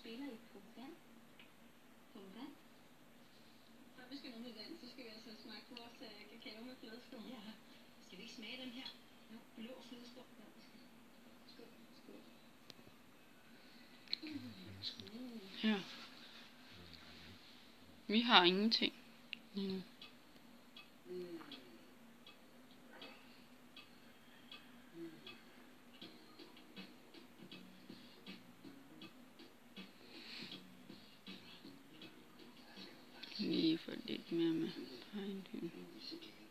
spiller I på vand? På vand? Og vi skal noget med vand, så skal vi altså smage på vores kakao med flødeskum. Ja. Skal vi ikke smage den her? Jo, blå flødeskum. Ja, skål. Skål. Ja. Vi har ingenting lige nu. Lige få lidt mere med pejndyn.